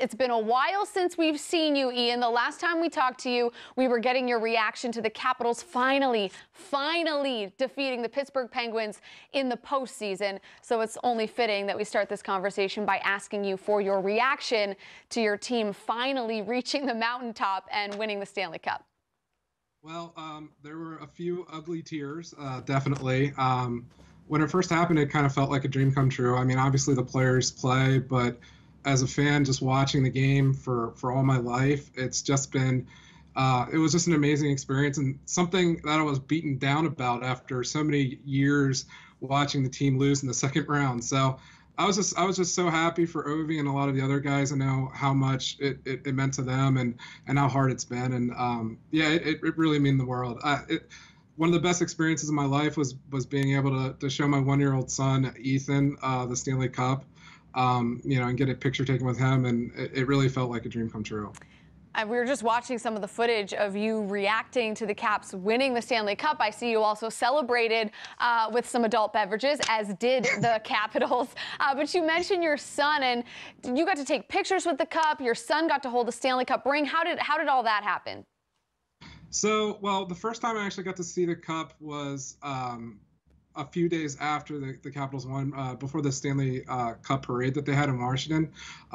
It's been a while since we've seen you, Ian. The last time we talked to you, we were getting your reaction to the Capitals finally defeating the Pittsburgh Penguins in the postseason. So it's only fitting that we start this conversation by asking you for your reaction to your team finally reaching the mountaintop and winning the Stanley Cup. Well, there were a few ugly tears, definitely. When it first happened, it kind of felt like a dream come true. I mean, obviously the players play, but as a fan, just watching the game for all my life, it's just been, it was just an amazing experience and something that I was beaten down about after so many years watching the team lose in the second round. So I was just so happy for Ovi and a lot of the other guys. I know how much it meant to them and how hard it's been. And yeah, it really meant the world. One of the best experiences of my life was being able to show my 1-year-old son, Ethan, the Stanley Cup, and get a picture taken with him. And it really felt like a dream come true. We were just watching some of the footage of you reacting to the Caps winning the Stanley Cup. I see you also celebrated with some adult beverages, as did the Capitals. But you mentioned your son, and you got to take pictures with the cup. Your son got to hold the Stanley Cup ring. How did all that happen? So, well, the first time I actually got to see the cup was a few days after the Capitals won, before the Stanley Cup parade that they had in Washington.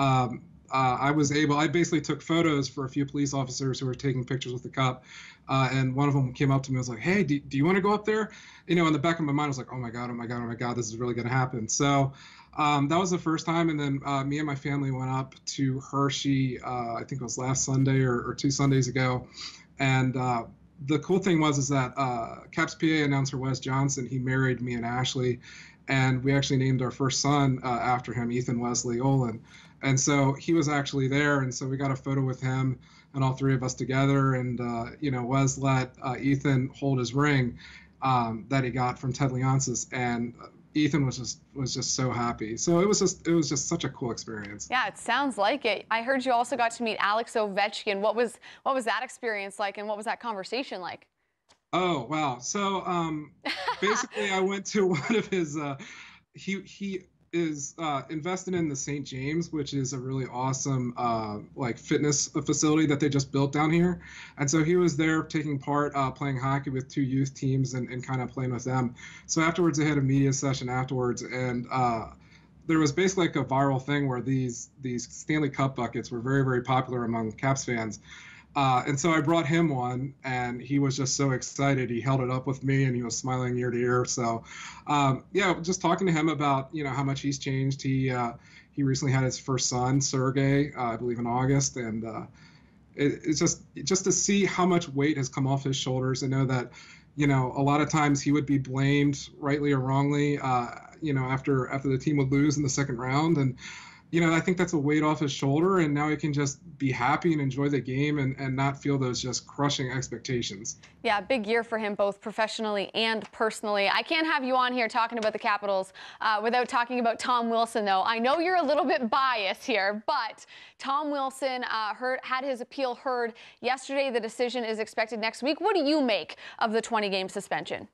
I basically took photos for a few police officers who were taking pictures with the cup. And one of them came up to me and was like, hey, do you want to go up there? In the back of my mind, I was like, oh my God, this is really going to happen. So that was the first time. And then me and my family went up to Hershey, I think it was last Sunday or 2 Sundays ago. And the cool thing is that Caps PA announcer Wes Johnson, he married me and Ashley. And we actually named our first son after him, Ethan Wesley Oland. And so he was actually there, and so we got a photo with him and all three of us together. And Wes let Ethan hold his ring that he got from Ted Leonsis, and Ethan was just so happy. So it was just such a cool experience. Yeah, it sounds like it. I heard you also got to meet Alex Ovechkin. What was that experience like, and what was that conversation like? Oh wow! So basically, I went to one of his. He is invested in the St. James, which is a really awesome fitness facility that they just built down here. And so he was there taking part, playing hockey with 2 youth teams and kind of playing with them. So afterwards, they had a media session afterwards, and there was basically like a viral thing where these Stanley Cup buckets were very, very popular among Caps fans. And so I brought him one, and he was just so excited. He held it up with me, and he was smiling ear to ear. So, yeah, just talking to him about, how much he's changed. He recently had his first son, Sergey, I believe in August. And it's just to see how much weight has come off his shoulders. I know that, a lot of times he would be blamed, rightly or wrongly, after the team would lose in the second round. And I think that's a weight off his shoulder, and now he can just be happy and enjoy the game and not feel those just crushing expectations. Yeah, big year for him, both professionally and personally. I can't have you on here talking about the Capitals without talking about Tom Wilson, though. I know you're a little bit biased here, but Tom Wilson had his appeal heard yesterday. The decision is expected next week. What do you make of the 20-game suspension?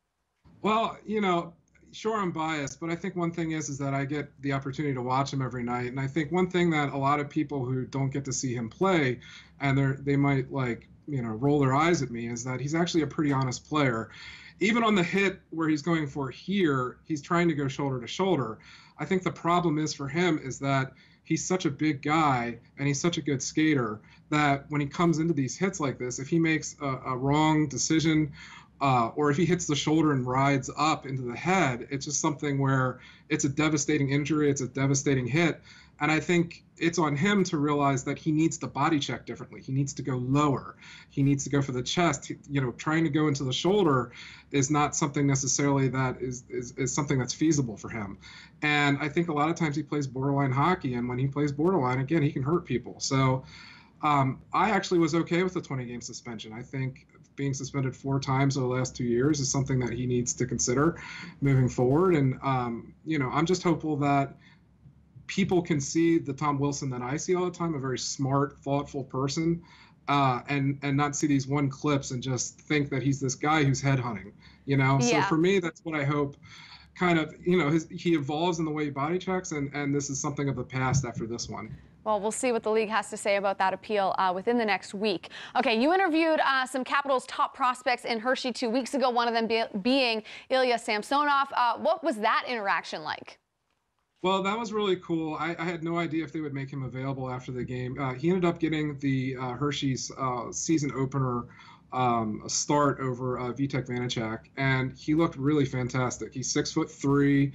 Well, sure, I'm biased, but I think one thing is that I get the opportunity to watch him every night. And I think one thing that a lot of people who don't get to see him play, and they might roll their eyes at me, is that he's actually a pretty honest player. Even on the hit where he's going for here, he's trying to go shoulder to shoulder. I think the problem is for him is that he's such a big guy and he's such a good skater that when he comes into these hits like this, if he makes a wrong decision, or if he hits the shoulder and rides up into the head, it's just something where it's a devastating injury, it's a devastating hit. And I think it's on him to realize that he needs to body check differently. He needs to go lower. He needs to go for the chest. Trying to go into the shoulder is not something necessarily that is something that's feasible for him. And I think a lot of times he plays borderline hockey, and when he plays borderline, again, he can hurt people. So I actually was okay with the 20-game suspension. I think being suspended 4 times over the last 2 years is something that he needs to consider moving forward. And, I'm just hopeful that people can see the Tom Wilson that I see all the time, a very smart, thoughtful person, and not see these one clips and just think that he's this guy who's headhunting, Yeah. So for me, that's what I hope kind of, he evolves in the way he body checks, and this is something of the past after this one. Well, we'll see what the league has to say about that appeal within the next week. Okay, you interviewed some Capitals' top prospects in Hershey 2 weeks ago, one of them being Ilya Samsonov. What was that interaction like? Well, that was really cool. I had no idea if they would make him available after the game. He ended up getting the Hershey's season opener start over Vitek Vanacek, and he looked really fantastic. He's 6'3".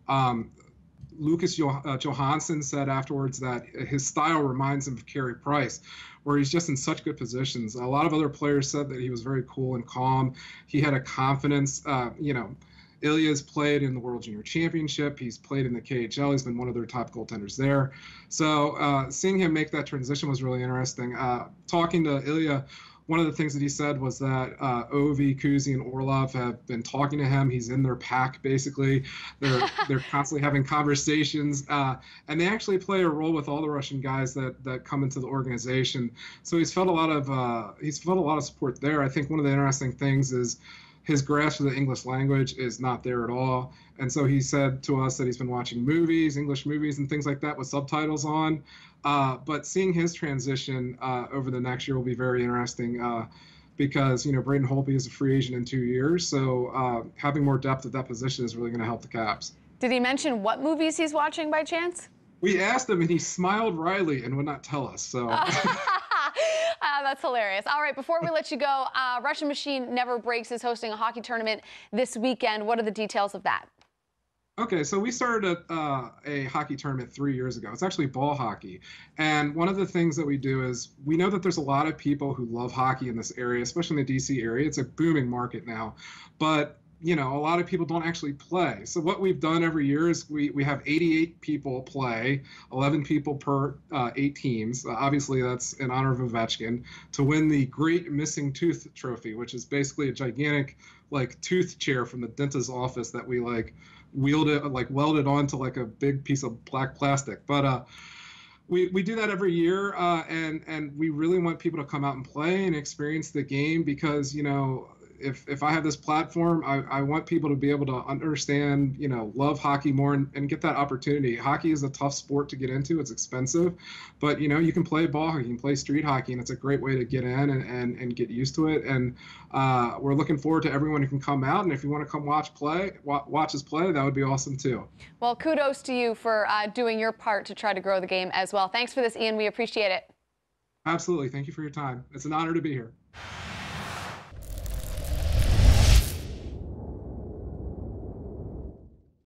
Lucas Johansson said afterwards that his style reminds him of Carey Price, where he's just in such good positions. A lot of other players said that he was very cool and calm. He had a confidence. Ilya's played in the World Junior Championship. He's played in the KHL. He's been one of their top goaltenders there. So seeing him make that transition was really interesting. Talking to Ilya, one of the things that he said was that Ovi, Kuzi, and Orlov have been talking to him. He's in their pack, basically. They're constantly having conversations, and they actually play a role with all the Russian guys that come into the organization. So he's felt a lot of support there. I think one of the interesting things is his grasp of the English language is not there at all. And so he said to us that he's been watching movies, English movies and things like that with subtitles on. But seeing his transition over the next year will be very interesting because, Braden Holtby is a free agent in 2 years. So having more depth at that position is really going to help the Caps. Did he mention what movies he's watching by chance? We asked him, and he smiled wryly and would not tell us. So. That's hilarious. All right, before we let you go, Russian Machine Never Breaks is hosting a hockey tournament this weekend. What are the details of that? Okay, so we started a hockey tournament 3 years ago. It's actually ball hockey. And one of the things that we do is we know that there's a lot of people who love hockey in this area, especially in the DC area. It's a booming market now. But a lot of people don't actually play. So what we've done every year is we have 88 people play, 11 people per 8 teams. Obviously, that's in honor of Ovechkin, to win the Great Missing Tooth Trophy, which is basically a gigantic tooth chair from the dentist's office that we welded onto a big piece of black plastic. But we do that every year, and we really want people to come out and play and experience the game because, if I have this platform, I want people to be able to understand, love hockey more and get that opportunity. Hockey is a tough sport to get into. It's expensive, but, you can play ball hockey, you can play street hockey, and it's a great way to get in and get used to it. And we're looking forward to everyone who can come out. And if you want to come watch us play, that would be awesome, too. Well, kudos to you for doing your part to try to grow the game as well. Thanks for this, Ian. We appreciate it. Absolutely. Thank you for your time. It's an honor to be here.